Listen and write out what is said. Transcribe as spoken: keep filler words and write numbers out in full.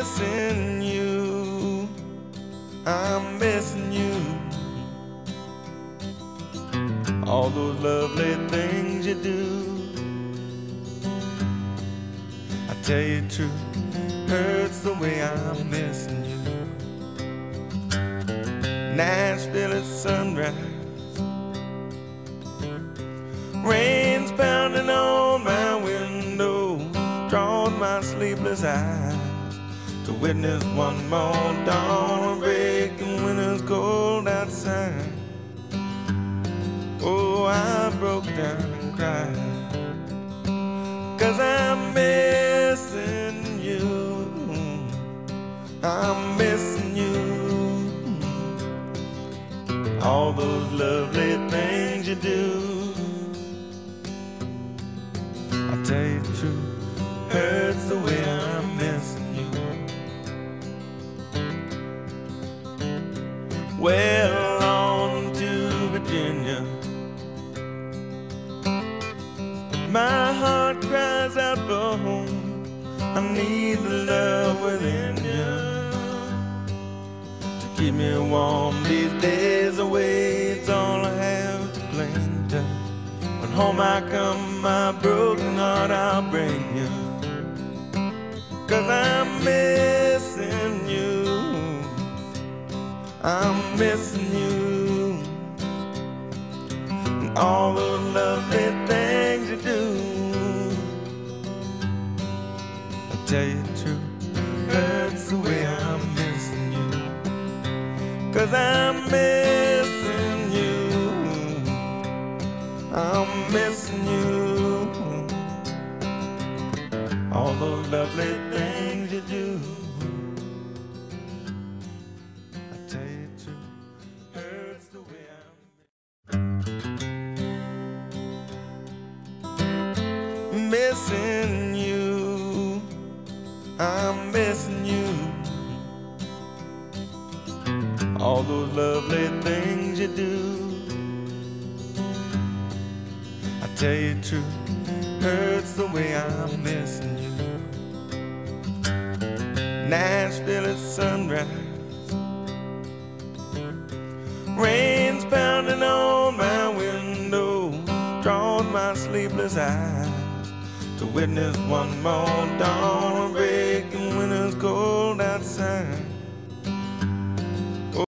missing you, I'm missing you. All those lovely things you do, I tell you the truth, hurts the way I'm missing you. Nashville at sunrise, rain's pounding on my window, draws my sleepless eyes to witness one more dawn of breaking winter's cold outside. Oh, I broke down and cried, 'cause I'm missing you, I'm missing you. All those lovely things you do, I tell you the truth, hurts the way I'm missing you. Well, on to Virginia, my heart cries out for home. I need the love within you to keep me warm these days away. It's all I have to cling to. When home I come, my broken heart I'll bring you, 'cause I'm missing you, I'm missing you. And all those lovely things you do, I tell you the truth, hurts the way I'm missing you, 'cause I'm missing you, I'm missing you. All those lovely things you do, I tell you the truth, hurts the way I'm missing you, I'm missing you. All those lovely things you do, I tell you the truth, hurts the way I'm missing you. Nashville at sunrise, rain's pounding on my window, draws my sleepless eyes to witness one more dawn